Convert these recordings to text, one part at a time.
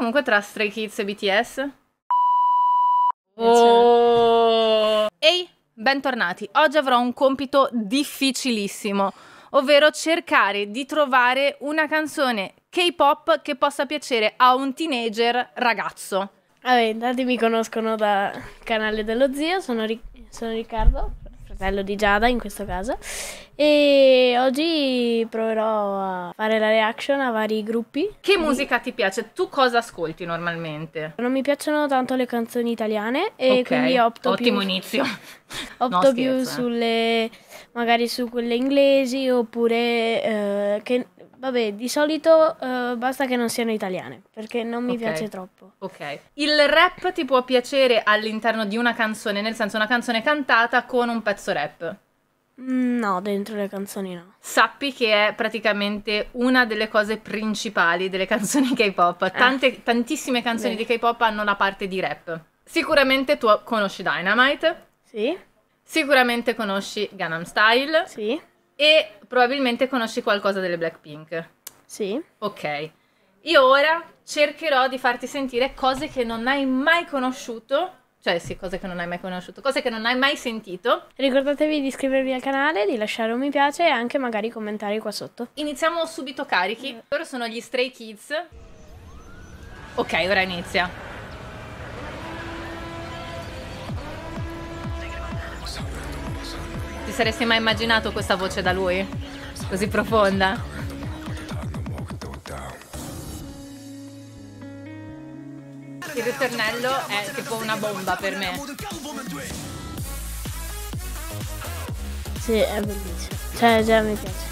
comunque tra Stray Kids e BTS? Oh. Ehi, bentornati. Oggi avrò un compito difficilissimo, ovvero cercare di trovare una canzone K-pop che possa piacere a un teenager ragazzo. Vabbè, tanti mi conoscono dal canale dello zio, sono Riccardo, fratello di Giada in questo caso, e oggi proverò a fare la reaction a vari gruppi. Che musica ti piace? Tu cosa ascolti normalmente? Non mi piacciono tanto le canzoni italiane e quindi opto ottimo più, inizio. opto più sulle, magari su quelle inglesi oppure che... Vabbè, di solito basta che non siano italiane, perché non mi piace troppo. Ok. Il rap ti può piacere all'interno di una canzone, nel senso una canzone cantata con un pezzo rap? No, dentro le canzoni no. Sappi che è praticamente una delle cose principali delle canzoni K-pop. Tantissime canzoni di K-pop hanno la parte di rap. Sicuramente tu conosci Dynamite. Sì. Sicuramente conosci Gangnam Style. Sì. E probabilmente conosci qualcosa delle Blackpink. Sì. Ok. Io ora cercherò di farti sentire cose che non hai mai conosciuto. Cioè sì, cose che non hai mai conosciuto, cose che non hai mai sentito. Ricordatevi di iscrivervi al canale, di lasciare un mi piace e anche magari commentare qua sotto. Iniziamo subito carichi. Loro sono gli Stray Kids. Ok, ora inizia. Ti saresti mai immaginato questa voce da lui? Così profonda? Il ritornello è tipo una bomba per me. Sì, è bellissimo. Cioè, già mi piace.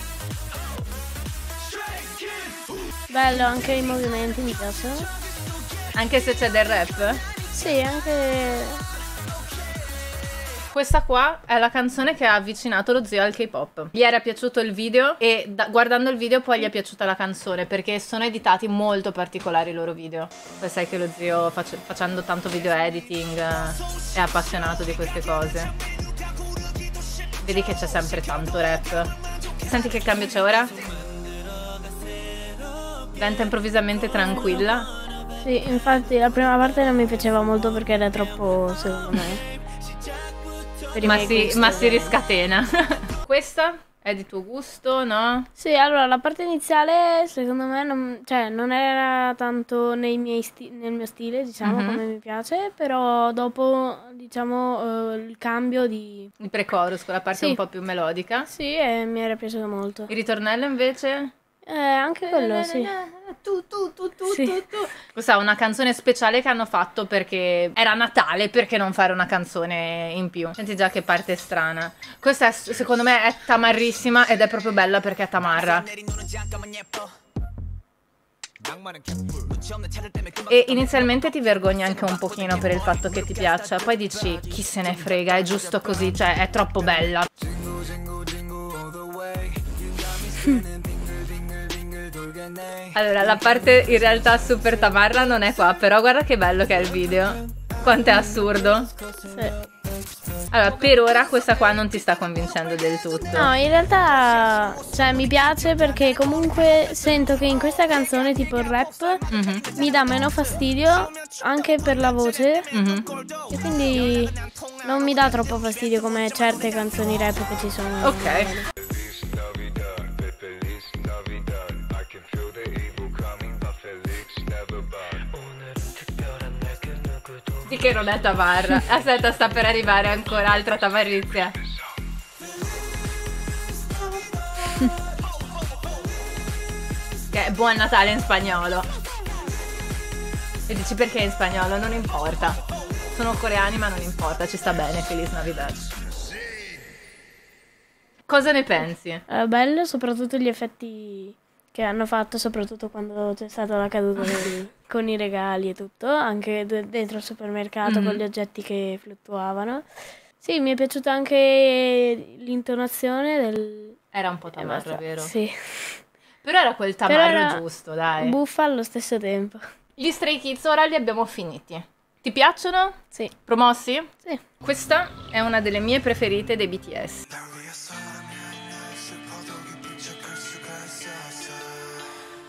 Bello, anche i movimenti mi piacciono. Anche se c'è del rap? Sì, anche... Questa qua è la canzone che ha avvicinato lo zio al K-pop. Gli era piaciuto il video e guardando il video poi gli è piaciuta la canzone, perché sono editati molto particolari i loro video. Poi sai che lo zio facendo tanto video editing è appassionato di queste cose. Vedi che c'è sempre tanto rap. Senti che cambio c'è ora? Diventa improvvisamente tranquilla. Sì, infatti la prima parte non mi piaceva molto perché era troppo, secondo me. Ma si riscatena. Questa è di tuo gusto, no? Sì, allora la parte iniziale secondo me non era tanto nel mio stile, diciamo, come mi piace, però dopo, diciamo, il cambio di... Il pre-chorus, quella parte un po' più melodica. Sì, e mi era piaciuto molto. Il ritornello invece? Anche quello, sì. Questa è una canzone speciale che hanno fatto perché era Natale, perché non fare una canzone in più? Senti già che parte strana. Questa secondo me è tamarrissima ed è proprio bella perché è tamarra. E inizialmente ti vergogni anche un pochino per il fatto che ti piaccia, poi dici chi se ne frega, è giusto così, cioè è troppo bella. Allora, la parte in realtà super tamarra non è qua, però guarda che bello che è il video. Quanto è assurdo. Sì. Allora, per ora questa qua non ti sta convincendo del tutto. No, in realtà, cioè, mi piace perché comunque sento che in questa canzone, tipo il rap, mi dà meno fastidio anche per la voce. E quindi non mi dà troppo fastidio come certe canzoni rap che ci sono. Ok. Sì che non è tamarra. Aspetta, sta per arrivare ancora altra tamarrizia. Che è Buon Natale in spagnolo. E dici perché in spagnolo? Non importa. Sono coreani ma non importa, ci sta bene, Feliz Navidad. Cosa ne pensi? È bello, soprattutto gli effetti che hanno fatto, soprattutto quando c'è stata la caduta con i regali e tutto, anche dentro il supermercato con gli oggetti che fluttuavano. Sì, mi è piaciuta anche l'intonazione del... Era un po' tamarra, vero? Sì. Però era quel tamarro giusto, dai. Buffa allo stesso tempo. Gli Stray Kids ora li abbiamo finiti. Ti piacciono? Sì. Promossi? Sì. Questa è una delle mie preferite dei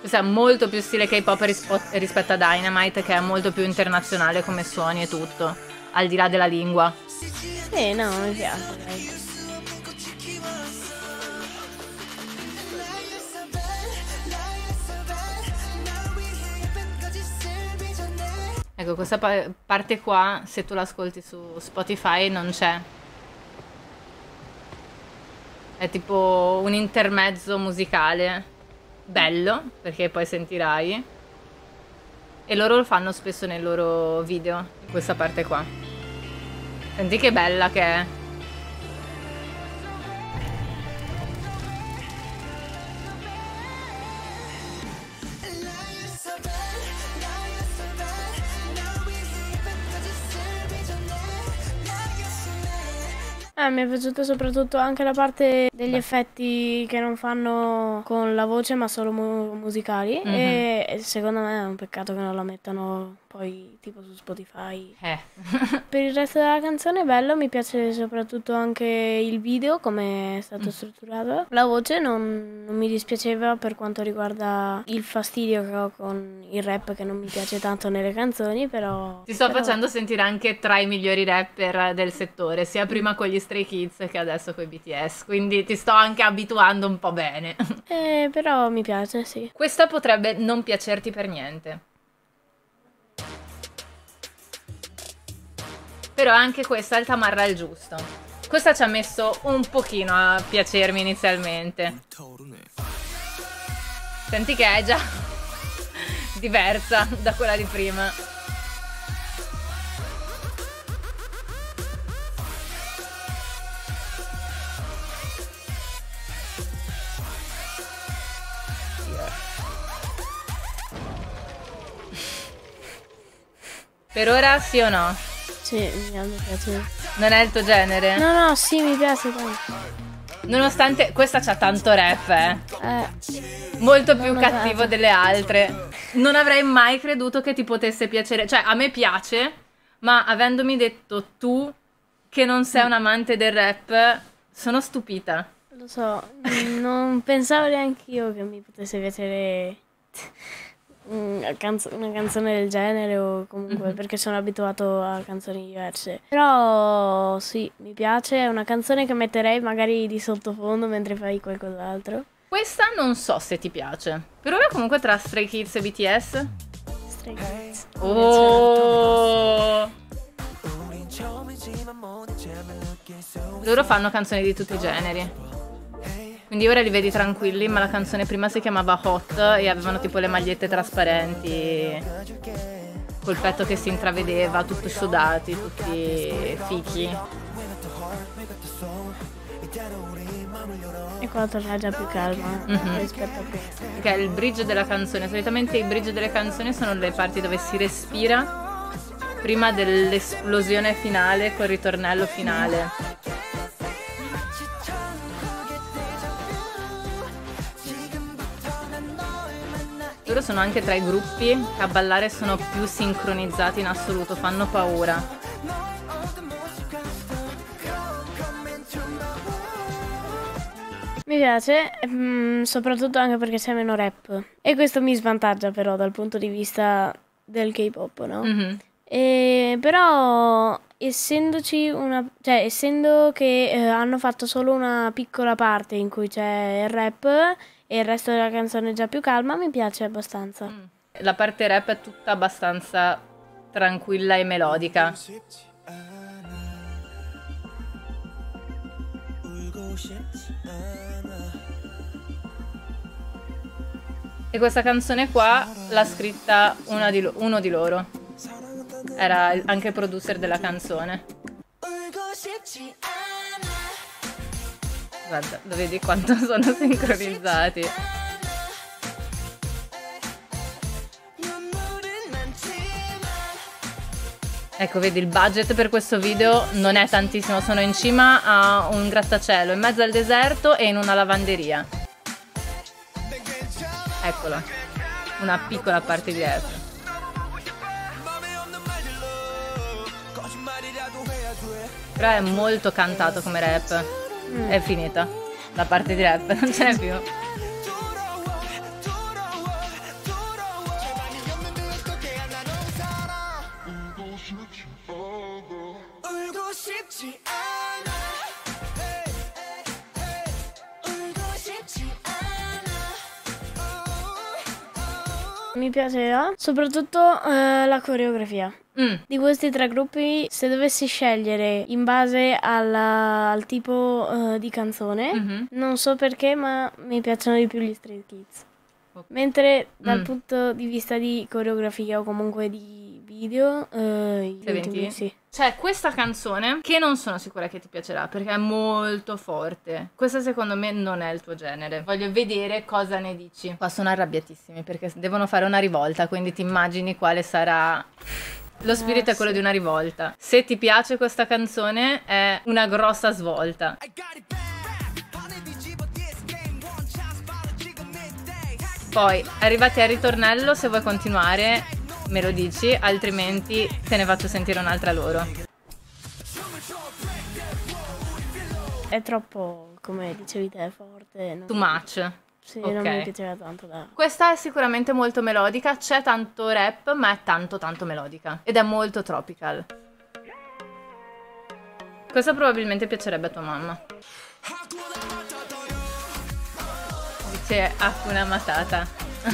Questo è molto più stile K-pop rispetto a Dynamite, che è molto più internazionale come suoni e tutto, al di là della lingua. No, mi piace, dai. Ecco, questa parte qua, se tu l'ascolti su Spotify, non c'è. È tipo un intermezzo musicale, bello, perché poi sentirai. E loro lo fanno spesso nei loro video, questa parte qua. Senti che bella che è. Mi è piaciuta soprattutto anche la parte degli effetti che non fanno con la voce ma solo musicali e secondo me è un peccato che non la mettano poi tipo su Spotify. Per il resto della canzone è bello, mi piace soprattutto anche il video, come è stato strutturato. La voce non mi dispiaceva per quanto riguarda il fastidio che ho con il rap, che non mi piace tanto nelle canzoni, però... Ti sto facendo sentire anche tra i migliori rapper del settore, sia prima con gli Stray Kids che adesso con i BTS, quindi ti sto anche abituando un po' bene. Però mi piace, sì. Questa potrebbe non piacerti per niente. Però anche questa è il tamarra il giusto. Questa ci ha messo un pochino a piacermi inizialmente. Senti che è già diversa da quella di prima. Per ora sì o no? Sì, mi piace. Non è il tuo genere? No, sì, mi piace tanto. Nonostante questa c'ha tanto rap, molto più cattivo delle altre. Non avrei mai creduto che ti potesse piacere. Cioè, a me piace, ma avendomi detto tu che non sei un amante del rap, sono stupita. Lo so, non pensavo neanche io che mi potesse piacere una canzone del genere o comunque perché sono abituato a canzoni diverse. Però sì, mi piace, è una canzone che metterei magari di sottofondo mentre fai qualcos'altro. Questa non so se ti piace. Per ora comunque tra Stray Kids e BTS. Stray Kids. Oh! Loro fanno canzoni di tutti i generi. Quindi ora li vedi tranquilli, ma la canzone prima si chiamava Hot e avevano tipo le magliette trasparenti, col petto che si intravedeva, tutti sudati, tutti fichi. E qua torna già più calma rispetto a questo. Che è il bridge della canzone. Solitamente i bridge delle canzoni sono le parti dove si respira prima dell'esplosione finale col ritornello finale. Loro sono anche tra i gruppi che a ballare sono più sincronizzati in assoluto, fanno paura. Mi piace, soprattutto anche perché c'è meno rap. E questo mi svantaggia però dal punto di vista del K-pop, no? Però essendo che hanno fatto solo una piccola parte in cui c'è il rap e il resto della canzone è già più calma, mi piace abbastanza. La parte rap è tutta abbastanza tranquilla e melodica. E questa canzone qua l'ha scritta uno di loro. Era anche producer della canzone. Guarda, lo vedi quanto sono sincronizzati. Ecco, vedi, il budget per questo video non è tantissimo. Sono in cima a un grattacielo, in mezzo al deserto e in una lavanderia. Eccola, una piccola parte di rap. Però è molto cantato come rap. È finita la parte di rap, non ce n'è più. Mi piaceva soprattutto la coreografia. Di questi 3 gruppi, se dovessi scegliere in base al tipo di canzone, non so perché, ma mi piacciono di più gli Stray Kids. Mentre dal punto di vista di coreografia o comunque di video, gli ultimi, sì. C'è questa canzone che non sono sicura che ti piacerà perché è molto forte. Questa secondo me non è il tuo genere. Voglio vedere cosa ne dici. Qua sono arrabbiatissimi perché devono fare una rivolta, quindi ti immagini quale sarà... Lo spirito è quello di una rivolta. Se ti piace questa canzone è una grossa svolta. Poi, arrivati al ritornello, se vuoi continuare me lo dici, altrimenti te ne faccio sentire un'altra loro. È troppo, come dicevi te, forte. Too much. Sì, non mi piaceva tanto Questa è sicuramente molto melodica, c'è tanto rap, ma è tanto melodica. Ed è molto tropical. Questa probabilmente piacerebbe a tua mamma. Dice Hakuna Matata.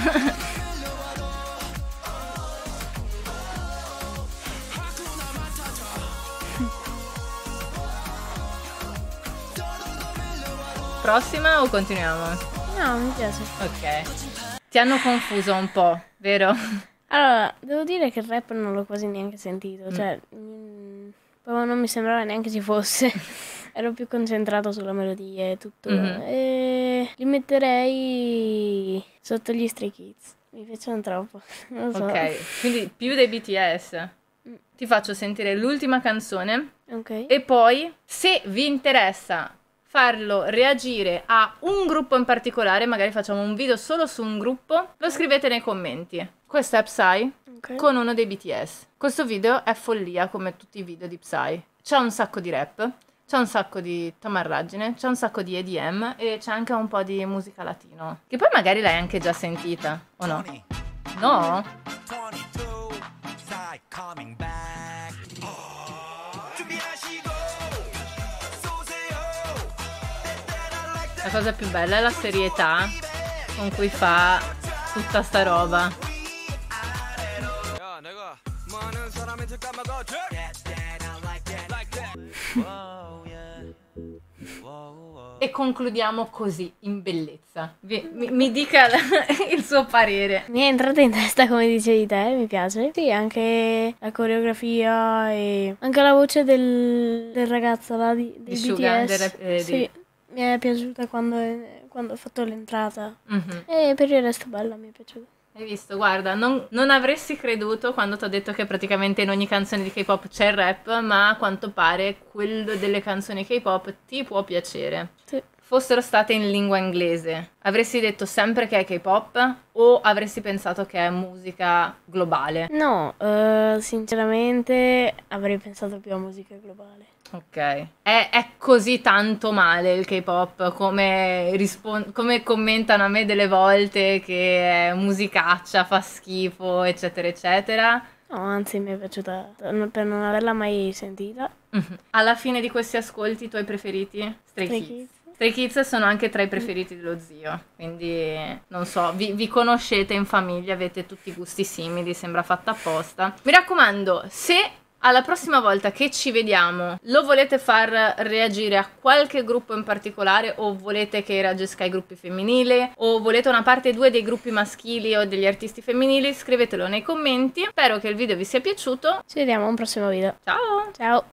Prossima o continuiamo? No, mi piace. Ok. Ti hanno confuso un po', vero? Allora, devo dire che il rap non l'ho quasi neanche sentito, cioè proprio non mi sembrava neanche ci fosse. Ero più concentrato sulla melodia e tutto. E li metterei sotto gli Stray Kids. Mi piacciono troppo. Non lo so. Ok, quindi più dei BTS. Ti faccio sentire l'ultima canzone. Ok. E poi, se vi interessa farlo reagire a un gruppo in particolare, magari facciamo un video solo su un gruppo, lo scrivete nei commenti. Questo è Psy con uno dei BTS. Questo video è follia come tutti i video di Psy. C'è un sacco di rap, c'è un sacco di tamarragine, c'è un sacco di EDM e c'è anche un po' di musica latino. Che poi magari l'hai anche già sentita, o no? No? La cosa più bella è la serietà con cui fa tutta sta roba. E concludiamo così, in bellezza. Mi dica il suo parere. Mi è entrata in testa come dicevi te, mi piace. Sì, anche la coreografia e anche la voce del ragazzo là dei BTS. Sì. Mi è piaciuta quando ho fatto l'entrata. E per il resto bella, mi è piaciuta. Hai visto? Guarda, non avresti creduto quando ti ho detto che praticamente in ogni canzone di K-pop c'è il rap, ma a quanto pare quello delle canzoni K-pop ti può piacere. Sì. Fossero state in lingua inglese, avresti detto sempre che è K-pop o avresti pensato che è musica globale? No, sinceramente avrei pensato più a musica globale. Ok. È così tanto male il K-pop come commentano a me delle volte che è musicaccia, fa schifo, eccetera, eccetera. No, anzi mi è piaciuta per non averla mai sentita. Alla fine di questi ascolti, i tuoi preferiti? Stray Kids. Stray Kids sono anche tra i preferiti dello zio, quindi non so, vi conoscete in famiglia, avete tutti gusti simili, sembra fatta apposta. Mi raccomando, se alla prossima volta che ci vediamo lo volete far reagire a qualche gruppo in particolare o volete che reagisca ai gruppi femminili o volete una parte 2 dei gruppi maschili o degli artisti femminili, scrivetelo nei commenti. Spero che il video vi sia piaciuto. Ci vediamo a un prossimo video. Ciao! Ciao!